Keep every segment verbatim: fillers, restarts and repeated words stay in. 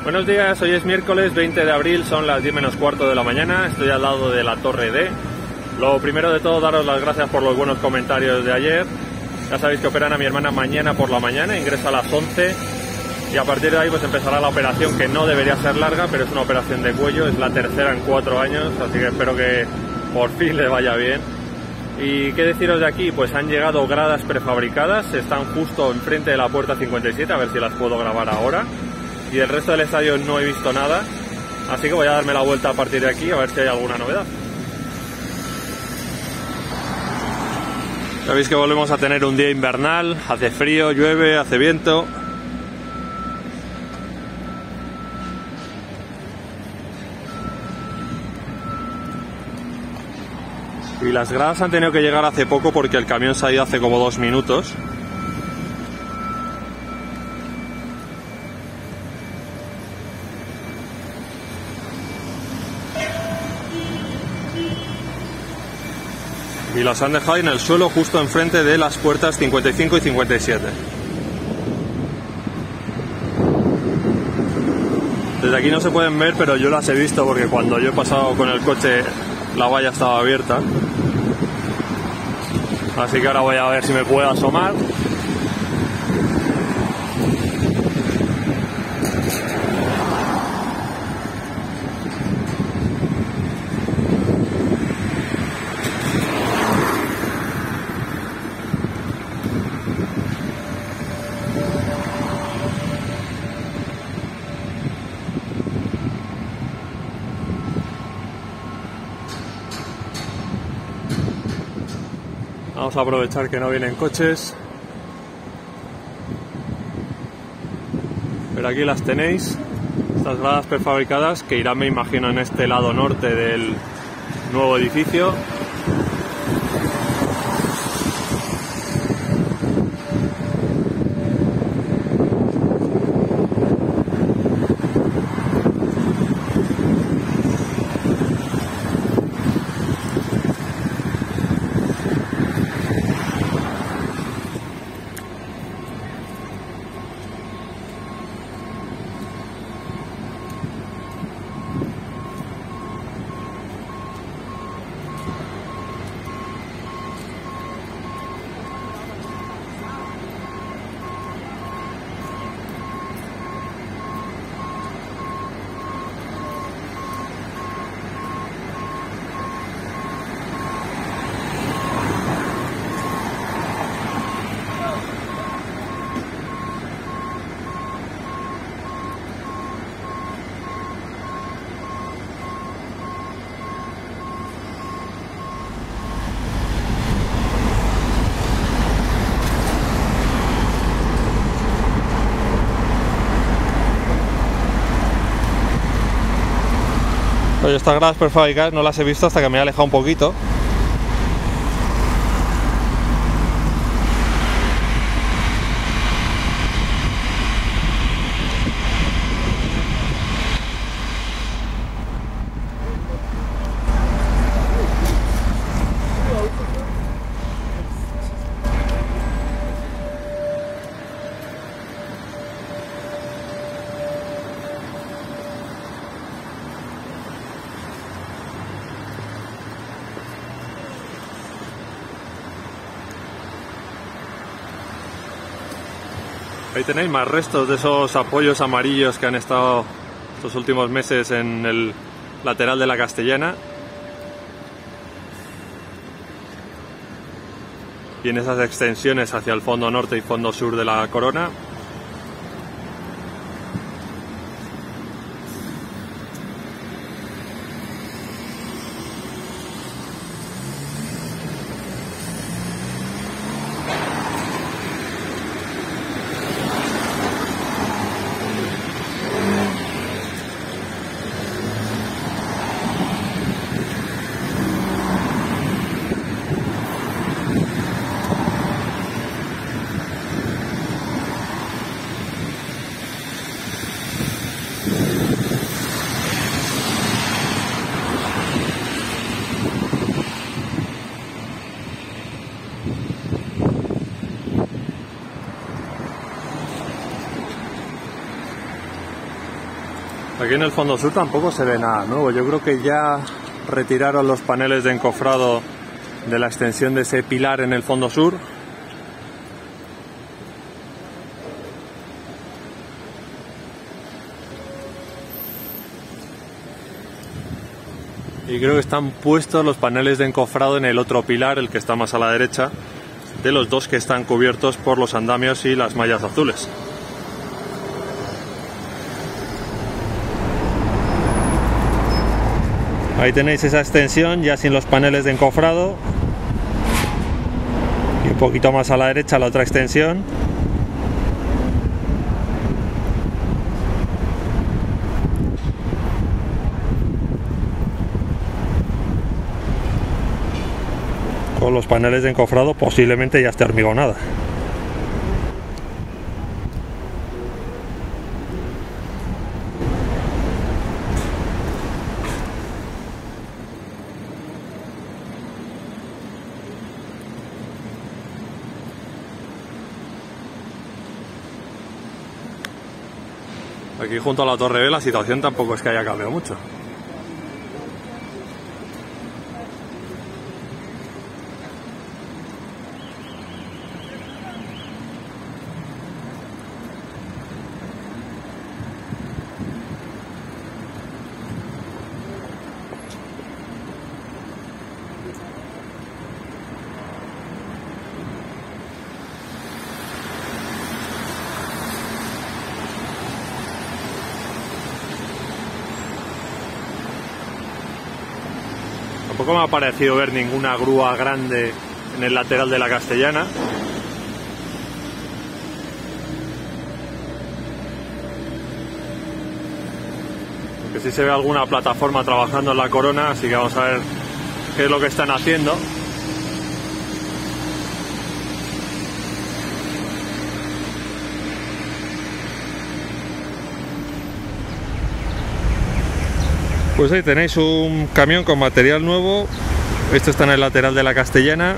Buenos días, hoy es miércoles veinte de abril, son las diez menos cuarto de la mañana, estoy al lado de la Torre D. Lo primero de todo, daros las gracias por los buenos comentarios de ayer. Ya sabéis que operan a mi hermana mañana por la mañana, ingresa a las once y a partir de ahí pues empezará la operación, que no debería ser larga, pero es una operación de cuello, es la tercera en cuatro años, así que espero que por fin le vaya bien. Y qué deciros de aquí, pues han llegado gradas prefabricadas, están justo enfrente de la puerta cincuenta y siete, a ver si las puedo grabar ahora. Y del resto del estadio no he visto nada, así que voy a darme la vuelta a partir de aquí a ver si hay alguna novedad. Sabéis que volvemos a tener un día invernal, hace frío, llueve, hace viento. Y las gradas han tenido que llegar hace poco porque el camión se ha ido hace como dos minutos. Y las han dejado en el suelo justo enfrente de las puertas cincuenta y cinco y cincuenta y siete. Desde aquí no se pueden ver, pero yo las he visto porque cuando yo he pasado con el coche la valla estaba abierta. Así que ahora voy a ver si me puedo asomar. Vamos a aprovechar que no vienen coches. Pero aquí las tenéis, estas gradas prefabricadas que irán, me imagino, en este lado norte del nuevo edificio. Oye, estas gradas prefabricadas no las he visto hasta que me he alejado un poquito. Ahí tenéis más restos de esos apoyos amarillos que han estado estos últimos meses en el lateral de la Castellana. Y en esas extensiones hacia el fondo norte y fondo sur de la Corona. Aquí en el fondo sur tampoco se ve nada nuevo. Yo creo que ya retiraron los paneles de encofrado de la extensión de ese pilar en el fondo sur. Y creo que están puestos los paneles de encofrado en el otro pilar, el que está más a la derecha, de los dos que están cubiertos por los andamios y las mallas azules. Ahí tenéis esa extensión ya sin los paneles de encofrado. Y un poquito más a la derecha la otra extensión. Con los paneles de encofrado posiblemente ya esté hormigonada. Aquí junto a la Torre B la situación tampoco es que haya cambiado mucho. Tampoco me ha parecido ver ninguna grúa grande en el lateral de la Castellana. Aunque sí se ve alguna plataforma trabajando en la corona, así que vamos a ver qué es lo que están haciendo. Pues ahí tenéis un camión con material nuevo. Esto está en el lateral de la Castellana.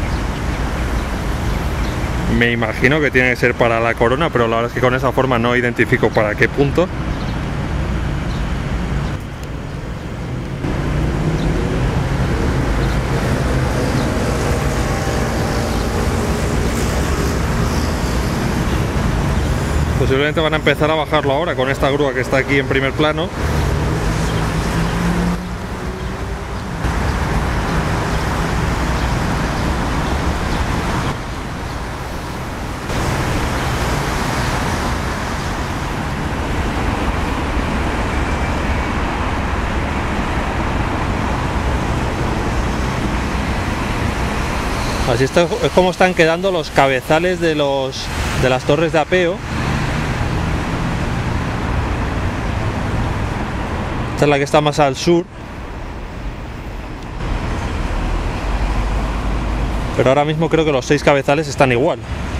Me imagino que tiene que ser para la corona, pero la verdad es que con esa forma no identifico para qué punto. Posiblemente van a empezar a bajarlo ahora con esta grúa que está aquí en primer plano. Así está, es como están quedando los cabezales de, los, de las torres de apeo. Esta es la que está más al sur. Pero ahora mismo creo que los seis cabezales están igual.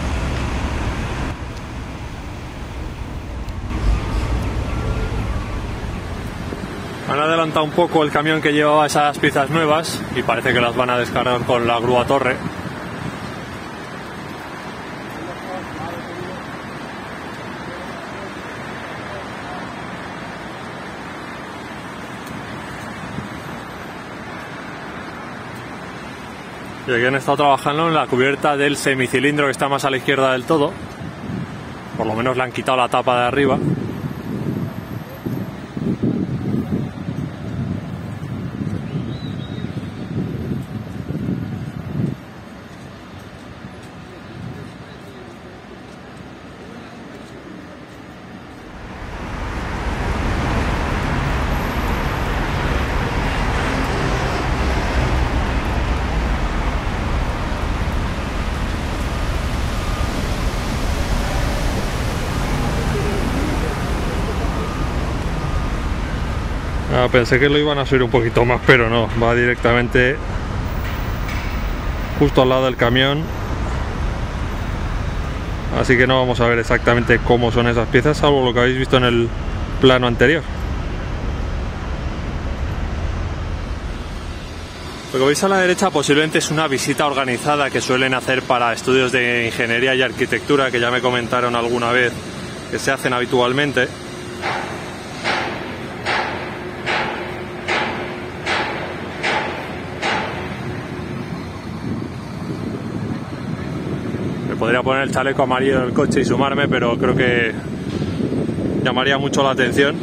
Han adelantado un poco el camión que llevaba esas piezas nuevas y parece que las van a descargar con la grúa torre. Y aquí han estado trabajando en la cubierta del semicilindro que está más a la izquierda del todo. Por lo menos le han quitado la tapa de arriba. Ah, pensé que lo iban a subir un poquito más, pero no, va directamente justo al lado del camión. Así que no vamos a ver exactamente cómo son esas piezas, salvo lo que habéis visto en el plano anterior. Lo que veis a la derecha posiblemente es una visita organizada que suelen hacer para estudios de ingeniería y arquitectura, que ya me comentaron alguna vez que se hacen habitualmente. Podría poner el chaleco amarillo en el coche y sumarme, pero creo que llamaría mucho la atención.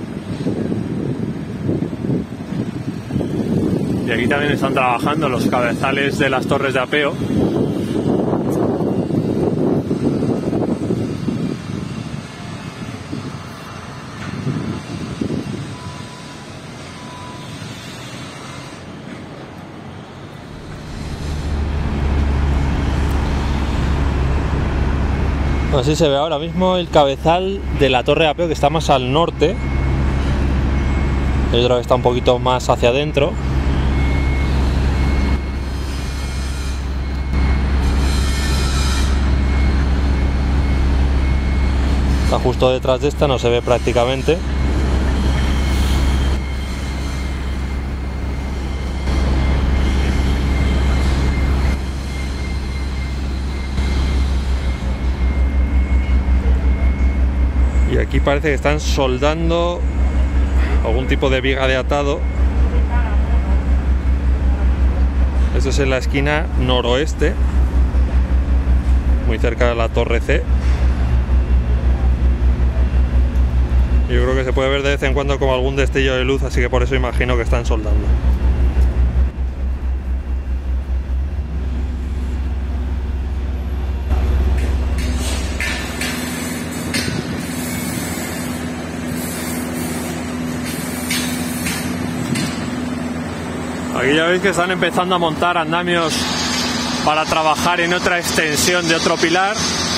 Y aquí también están trabajando los cabezales de las torres de apeo. Así se ve ahora mismo el cabezal de la torre de apeo, que está más al norte. Hay otra que está un poquito más hacia adentro. Está justo detrás de esta, no se ve prácticamente. Y aquí parece que están soldando algún tipo de viga de atado. Esto es en la esquina noroeste, muy cerca de la torre C. Yo creo que se puede ver de vez en cuando como algún destello de luz, así que por eso imagino que están soldando. Aquí ya veis que están empezando a montar andamios para trabajar en otra extensión de otro pilar.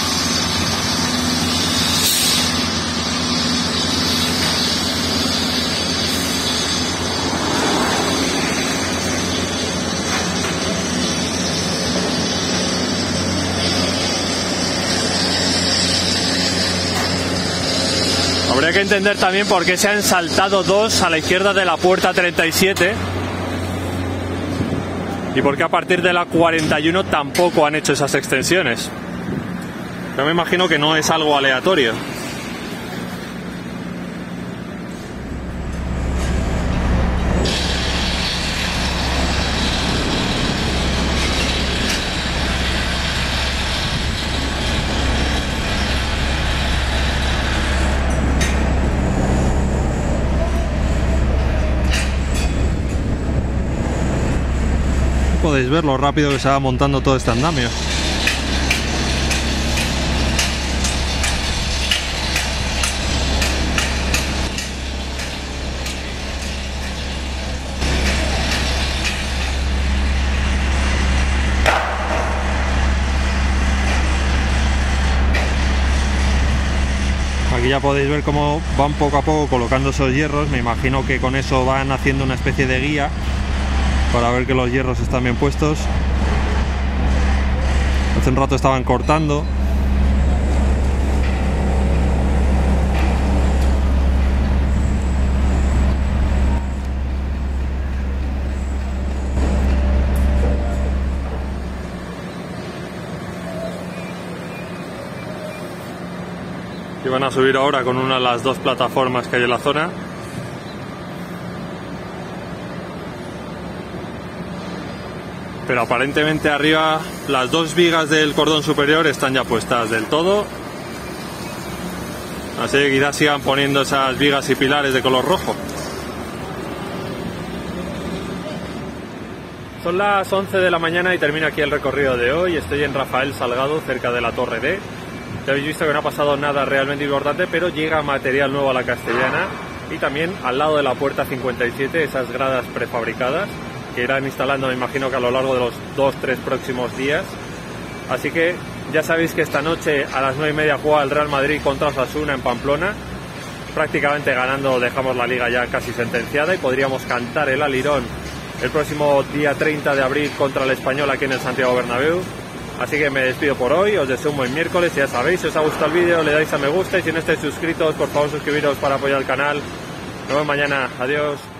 Habría que entender también por qué se han saltado dos a la izquierda de la puerta treinta y siete. Y porque a partir de la cuarenta y uno tampoco han hecho esas extensiones. Yo me imagino que no es algo aleatorio. Podéis ver lo rápido que se va montando todo este andamio. Aquí ya podéis ver cómo van poco a poco colocando esos hierros. Me imagino que con eso van haciendo una especie de guía para ver que los hierros están bien puestos. Hace un rato estaban cortando. Y van a subir ahora con una de las dos plataformas que hay en la zona. Pero aparentemente arriba las dos vigas del cordón superior están ya puestas del todo. Así que quizás sigan poniendo esas vigas y pilares de color rojo. Son las once de la mañana y termina aquí el recorrido de hoy. Estoy en Rafael Salgado, cerca de la Torre D. Ya habéis visto que no ha pasado nada realmente importante, pero llega material nuevo a la Castellana. Y también al lado de la puerta cincuenta y siete, esas gradas prefabricadas que irán instalando, me imagino que a lo largo de los dos tres próximos días. Así que ya sabéis que esta noche a las nueve y media juega el Real Madrid contra Osasuna en Pamplona. Prácticamente ganando dejamos la liga ya casi sentenciada y podríamos cantar el alirón el próximo día treinta de abril contra el Español aquí en el Santiago Bernabéu. Así que me despido por hoy, os deseo un buen miércoles y ya sabéis, si os ha gustado el vídeo le dais a me gusta y si no estáis suscritos, por favor suscribiros para apoyar el canal. Nos vemos mañana, adiós.